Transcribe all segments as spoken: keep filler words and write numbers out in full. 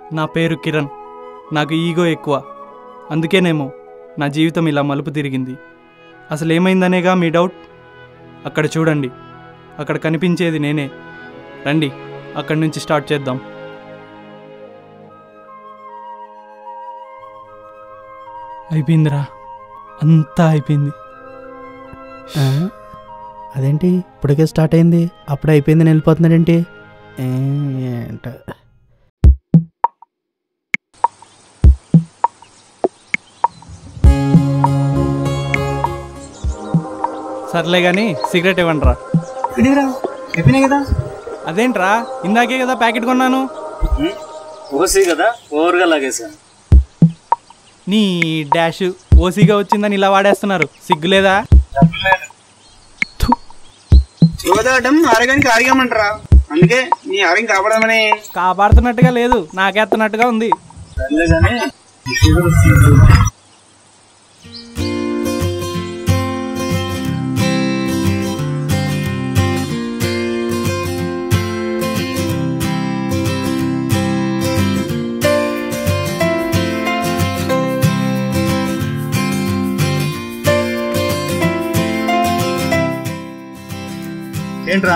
నా పేరు కిరణ్. నాకు ఈగో ఎక్కువ. అందుకేనేమో నా జీవితం ఇలా మలుపు తిరిగింది. అసలు ఏమైందనేగా మీ డౌట్? అక్కడ చూడండి, అక్కడ కనిపించేది నేనే. రండి, అక్కడి నుంచి స్టార్ట్ చేద్దాం. అయిపోయిందిరా, అంతా అయిపోయింది. అదేంటి ఇప్పటికే స్టార్ట్ అయింది, అప్పుడే అయిపోయిందని వెళ్ళిపోతున్నాడేంటి? ఏంట సర్లే కానీ సిగరెట్ ఇవ్వండి రా. చెప్పినా కదా. అదేంట్రా, ఇందాకే కదా ప్యాకెట్ కొన్నాను. ఓసీ కదా, ఓవర్గా లాగేసా. నీ డాష్ ఓసీగా వచ్చిందని ఇలా వాడేస్తున్నారు, సిగ్గులేదా? చూడటం ఆరోగ్యానికి ఆరోగ్యమంటారా, అందుకే నీ ఆరోగ్యం కాపాడమని. కాపాడుతున్నట్టుగా లేదు, నాకేస్తున్నట్టుగా ఉంది. ఏంట్రా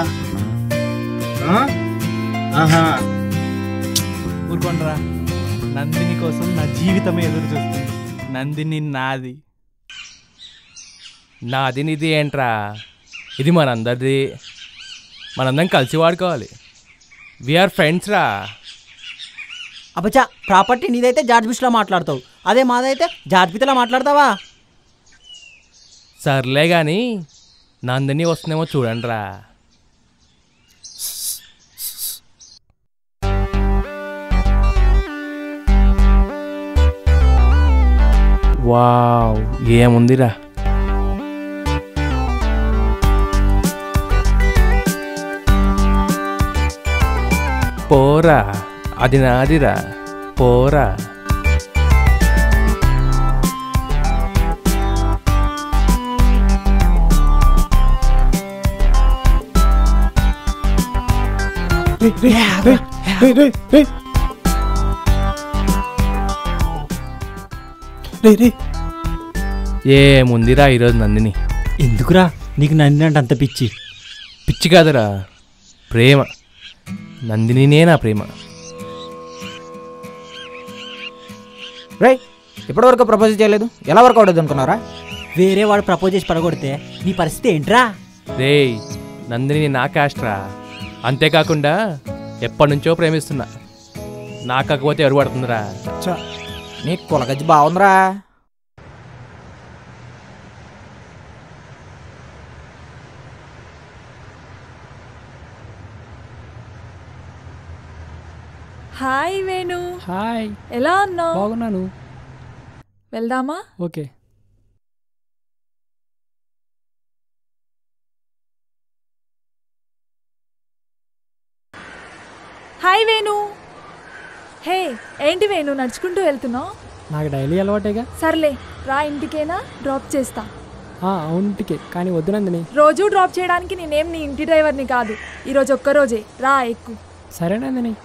ఊరుకోండ్రా, నందిని కోసం నా జీవితమే ఎదురు చూస్తుంది. నందిని నాది. నాది నిధి ఏంట్రా, ఇది మనందరిది. మనందరం కలిసి వాడుకోవాలి. వీఆర్ ఫ్రెండ్స్ రా. అబ్బచా, ప్రాపర్టీ నీదైతే జార్జ్ బుష్లా మాట్లాడతావు, అదే మాదైతే జార్జ్ పితలా మాట్లాడతావా? సర్లే కానీ నందిని వస్తుందేమో చూడండి రా. వావ్, ఏముందిరా. పోరా, అది నాదిరా, పోరా. ఏముందిరా ఈరోజు నందిని. ఎందుకురా నీకు నందిని అంటే అంత పిచ్చి? పిచ్చి కాదురా, ప్రేమ. నందినినే నా ప్రేమ. రై, ఇప్పటివరకు ప్రపోజ్ చేయలేదు, ఎలా వర్క్ అవుతుంది అనుకున్నారా? వేరే వాడు ప్రపోజ్ చేసి పడగొడితే నీ పరిస్థితి ఏంట్రా? రేయ్, నందిని నా క్యాస్ట్ రా. అంతేకాకుండా ఎప్పటి నుంచో ప్రేమిస్తున్నా. నాకు కాకపోతే ఎవరు పడుతుందిరా? నీ కులగజ్జి బాగుందిరా. హాయ్ వేణు. హాయ్, ఎలా ఉన్నావు? బాగున్నాను. వెళ్దామా? ఓకే. హాయ్ వేణు. హే, ఏంటి వేణు నడుచుకుంటూ వెళ్తున్నావు? నాకు డైలీ అలవాటేగా. సర్లే రా, ఇంటికేనా డ్రాప్ చేస్తా. అవునింటికే, కానీ వద్దు నందిని. రోజు డ్రాప్ చేయడానికి నేనేం నీ ఇంటి డ్రైవర్ని కాదు. ఈరోజు ఒక్కరోజే రా, ఎక్కు. సరే నందిని.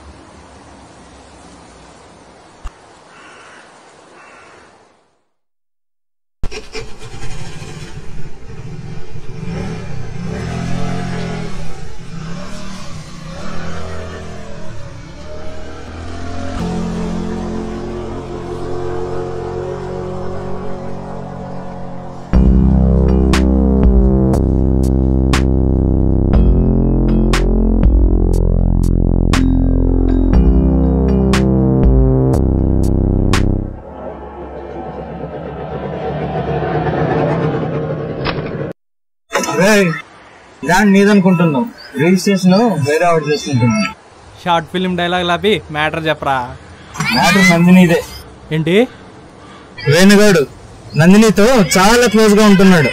దాన్ని నీదనుకుంటున్నావు, రిజిస్ట్రేషన్ వేరే ఆవిడ చేసుకుంటున్నావు. షార్ట్ ఫిల్మ్ డైలాగ్ లాపి మ్యాటర్ చెప్పరా. మ్యాటర్ నందినిదే. ఏంటి? వేణుగాడు నందినితో చాలా క్లోజ్ గా ఉంటున్నాడు.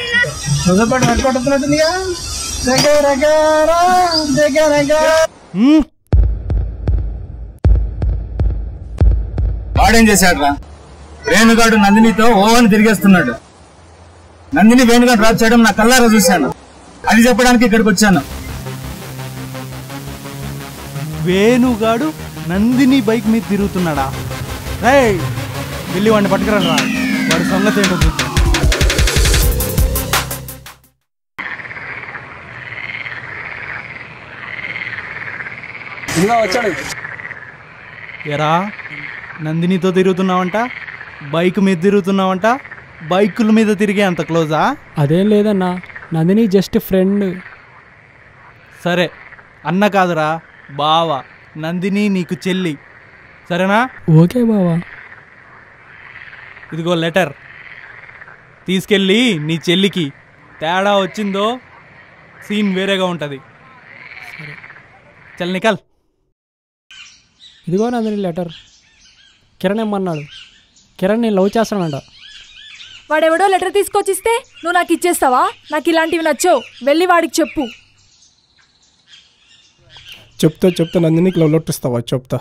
వాడేం చేశాడు రా? వేణుగాడు నందినితో ఓ అని తిరిగేస్తున్నాడు. నందిని వేణుగాడు డ్రాప్ చేయడం నా కళ్ళారా చూశాను. అది చెప్పడానికి ఇక్కడికి వచ్చాను. వేణుగాడు నందిని బైక్ మీద తిరుగుతున్నాడా? రేయ్ వెళ్ళి వాడిని పట్టుకురండి రా, వాడి సంగతి ఏంటో చూద్దాం. ఇంకా వచ్చాడు. ఎరా నందినితో తిరుగుతున్నావంట, బైక్ మీద తిరుగుతున్నావంట, బైకుల మీద తిరిగే అంత క్లోజా? అదేం లేదన్నా, నందిని జస్ట్ ఫ్రెండ్. సరే అన్న కాదురా బావ, నందిని నీకు చెల్లి, సరేనా? ఓకే బావా. ఇదిగో లెటర్, తీసుకెళ్ళి నీ చెల్లికి. తేడా వచ్చిందో సీన్ వేరేగా ఉంటుంది. చల్ నికల్. ఇదిగో నందిని లెటర్. కిరణ్ ఏమన్నాడు? కిరణ్ నేను లవ్ చేస్తానంట. వాడెవడో లెటర్ తీసుకొచ్చిస్తే నువ్వు నాకు ఇచ్చేస్తావా? నాకు ఇలాంటివి నచ్చవు, వెళ్ళి వాడికి చెప్పు. చెప్తా చెప్తా నందినికి లవ్ లెటర్ ఇస్తావా? చెప్తా.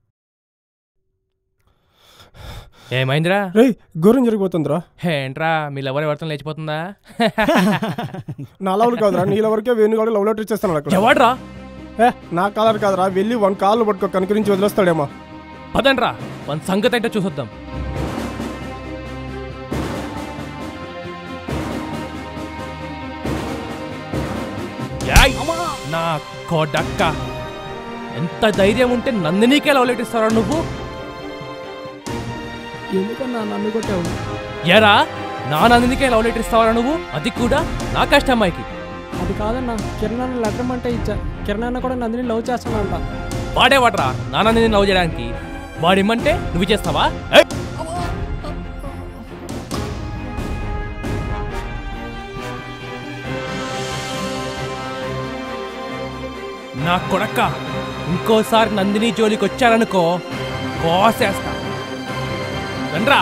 ఏమైందిరా? రే ఘోరం జరిగిపోతుందిరా. ఏంట్రా మీ లవర్ ఎవరితో లేచిపోతుందా? నా లవ్లు కాదురా, నీ లవర్కే వేణుగాడు లవ్ లెటర్ ఇచ్చేస్తాను అక్కడ. ఎవడ్రా? ఏ నా కాలర్ కాదురా, వెళ్ళి వన్ కాళ్ళు పట్టుకో, కనుకరించి వదిలేస్తాడేమో. పదండ్రా, మన సంగతి ఏంటో చూసొద్దాం. నా కొడక్క, ఎంత ధైర్యం ఉంటే నందినికే లవ్ లెటర్ ఇస్తారా నువ్వు? ఎందుకన్నా నన్ను కొట్టావు? ఎరా నా నందినికే లవ్ లెటర్ ఇస్తావరా నువ్వు? అది కూడా నా కష్టమ్మాయికి. అది కాదన్నా, కిరణ్ అన్న లెటర్ అంటే ఇచ్చా. కిరణ్ అన్న కూడా నందిని లవ్ చేస్తానంట. వాడేవాడ్రా నా నందిని లవ్ చేయడానికి? వాడిమ్మంటే నువ్వు చేస్తావా? నా కొడక్క, ఇంకోసారి నందిని జోలికి వచ్చారనుకో కోసేస్తా. రండ్రా.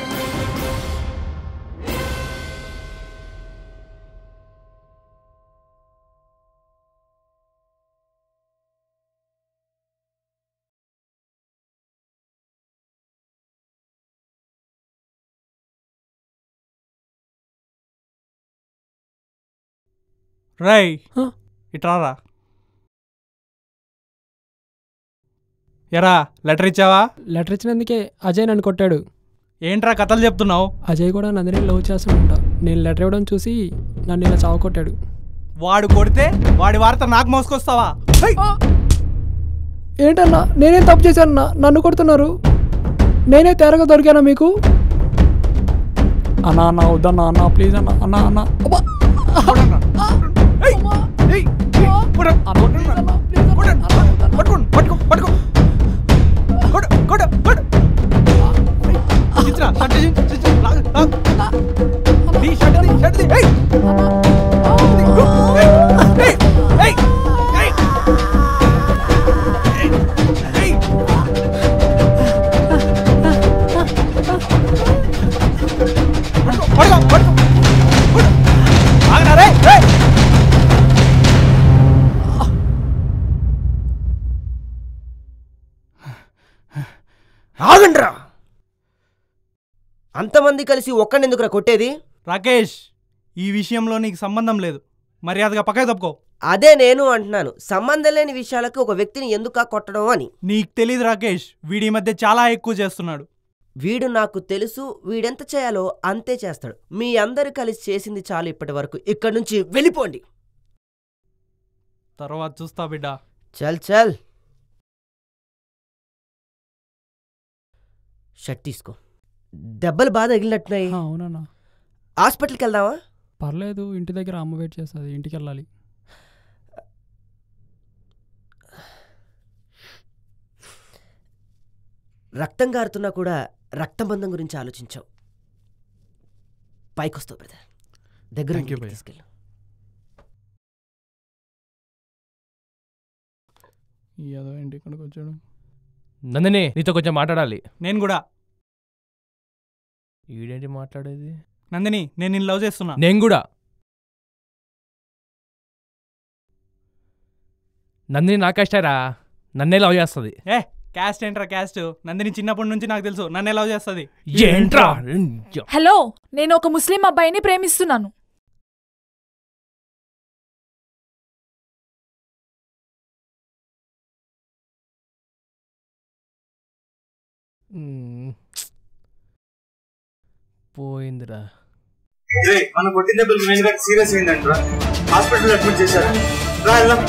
రై ఇట్రారా. ఎరా లెటర్ ఇచ్చావా? లెటర్ ఇచ్చినందుకే అజయ్ నన్ను కొట్టాడు. ఏంట్రా కథలు చెప్తున్నావు? అజయ్ కూడా నందిని లవ్ చేస్తాడంట. నేను లెటర్ ఇవ్వడం చూసి నన్ను ఇలా చావు కొట్టాడు. వాడు కొడితే వాడి వార్త నాకు మోసుకొస్తావా? ఏంటన్నా నేనేం తప్పు చేశానన్నా? నన్ను కొడుతున్నారు. నేనే తేరగా దొరికానా మీకు? అన్నా అన్న వద్దన్నా అన్న, ప్లీజ్ అన్న అన్న అన్న. ఆగండ్రా, అంతమంది కలిసి ఒక్కడెందుకురా కొట్టేది? రాకేష్, ఈ విషయంలో నీకు సంబంధం లేదు, మర్యాదగా పక్కకి తప్పుకో. అదే నేను అంటున్నాను, సంబంధం లేని విషయాలకు ఒక వ్యక్తిని ఎందుకు కొట్టడం అని. నీకు తెలీదు రాకేష్, వీడి మధ్య చాలా ఎక్కువ చేస్తున్నాడు. వీడు నాకు తెలుసు, వీడెంత చేయాలో అంతే చేస్తాడు. మీ అందరు కలిసి చేసింది చాలు ఇప్పటి వరకు, ఇక్కడి నుంచి వెళ్ళిపోండి. తర్వాత చూస్తా బిడ్డా. చల్ చల్, షర్ట్ తీసుకో. దెబ్బలు బాగా తగిలినట్టున్నాయి. అవునన్నా. హాస్పిటల్కి వెళ్దామా? పర్లేదు, ఇంటి దగ్గర అమ్మ వెయిట్ చేస్తుంది, ఇంటికి వెళ్ళాలి. రక్తం గారుతున్నా కూడా రక్తబంధం గురించి ఆలోచించావు. పైకొస్తావు బ్రదర్, దగ్గర తీసుకెళ్ళు. ఏదో ఏంటి ఇక్కడికి వచ్చాడు. నందిని నీతో కొంచెం మాట్లాడాలి. నేను కూడా. ఈడేంటి మాట్లాడేది? నందిని నేను నిన్ను లవ్ చేస్తున్నా. నేను కూడా. నందిని నా కష్టారా, నన్నే లవ్ చేస్తుంది. ఏ క్యాస్ట్ ఏంట్రా క్యాస్ట్? నందిని చిన్నప్పటి నుంచి నాకు తెలుసు నన్నే లవ్ చేస్తుంది. ఏంట్రా? హలో, నేను ఒక ముస్లిం అబ్బాయిని ప్రేమిస్తున్నాను. మ్మ్. పోయిందిరా. రే మన కొట్టిన దెబ్బలు మెయిన్ గా సీరియస్ అయిందంటరా, హాస్పిటల్ అడ్మిట్ చేశారు. రా వెళ్దాం.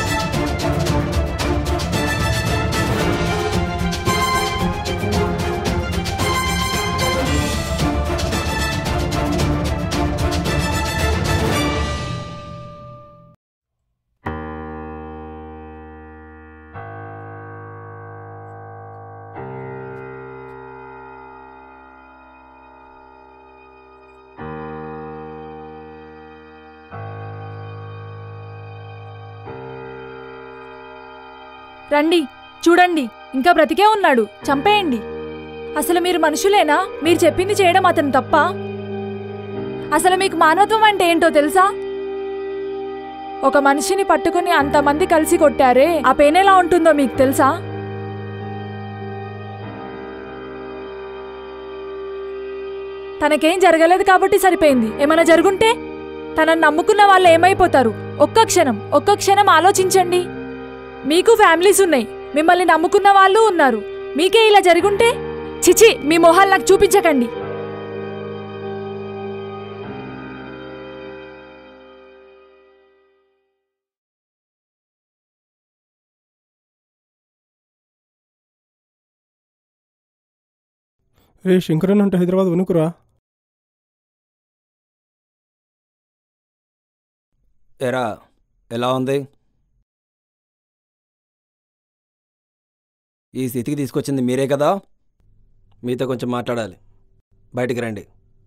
రండి, చూడండి, ఇంకా బ్రతికే ఉన్నాడు. చంపేయండి. అసలు మీరు మనుషులేనా? మీరు చెప్పింది చేయడం అతను తప్ప? అసలు మీకు మానవత్వం అంటే ఏంటో తెలుసా? ఒక మనిషిని పట్టుకుని అంతమంది కలిసి కొట్టారే, ఆ పెయిన్ ఎలా ఉంటుందో మీకు తెలుసా? తనకేం జరగలేదు కాబట్టి సరిపోయింది. ఏమైనా జరుగుంటే తనని నమ్ముకున్న వాళ్ళు ఏమైపోతారు? ఒక్క క్షణం ఒక్క క్షణం ఆలోచించండి. మీకు ఫ్యామిలీస్ ఉన్నాయి, మిమ్మల్ని నమ్ముకున్న వాళ్ళు ఉన్నారు. మీకే ఇలా జరుగుంటే? చిచి, మీ మొహాలు నాకు చూపించకండి. రే శంకరన్ అంటే హైదరాబాద్ వణుకురా. ఎరా ఎలా ఉంది? ఈ స్థితికి తీసుకొచ్చింది మీరే కదా, మీతో కొంచెం మాట్లాడాలి. బయటికి రండి.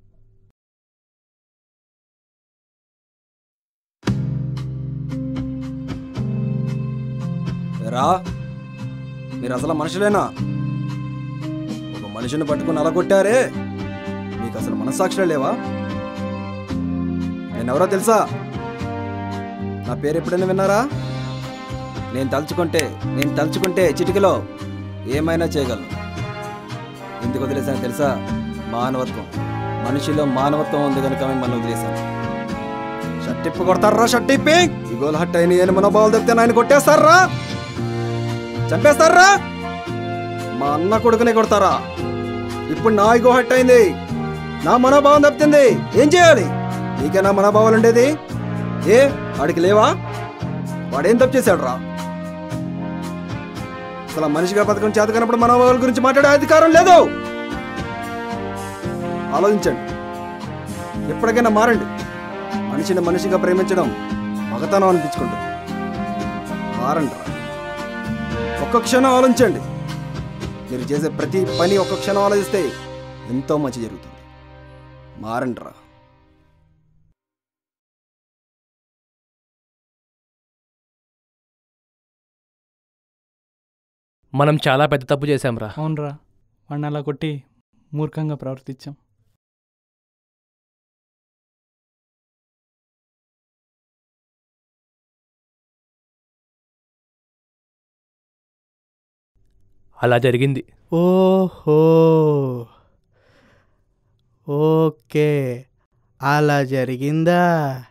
రా, మీరు అసలు మనుషులేనా? ఒక మనిషిని పట్టుకుని అలా కొట్టారే, మీకు అసలు మనస్సాక్షులే లేవా? నేనెవరో తెలుసా? నా పేరు ఎప్పుడైనా విన్నారా? నేను తలుచుకుంటే నేను తలుచుకుంటే చిటికలో ఏమైనా చేయగలను. ఎందుకు వదిలేసాను తెలుసా? మానవత్వం. మనిషిలో మానవత్వం ఉంది కనుక మిమ్మల్ని వదిలేశాను. షట్టిప్పు కొడతారా? షట్టిప్పి ఇగోలు హట్ అయిన ఏను మనోభావాలు తప్పితే ఆయన కొట్టేస్తారా? చంపేస్తారా? మా అన్న కొడుకునే కొడతారా? ఇప్పుడు నా ఇగో హట్ అయింది, నా మనోభావం తప్పింది, ఏం చేయాలి? నీకే నా మనోభావాలు ఉండేది? ఏ వాడికి లేవా? వాడేం తప్పు చేశాడు రా? అసలు మనిషిగా బతకం చేత కనప్పుడు మనోభావాల గురించి మాట్లాడే అధికారం లేదు. ఆలోచించండి, ఎప్పటికైనా మారండి. మనిషిని మనిషిగా ప్రేమించడం మగతనం అనిపించుకుంటుంది. మారండి రా. ఒక్క క్షణం ఆలోచించండి. మీరు చేసే ప్రతి పని ఒక్క క్షణం ఆలోచిస్తే ఎంతో మంచి జరుగుతుంది. మారండి రా. మనం చాలా పెద్ద తప్పు చేశాంరా. అవునరా, వాడిని అలా కొట్టి మూర్ఖంగా ప్రవర్తించాం. అలా జరిగింది. ఓహో, ఓకే, అలా జరిగిందా?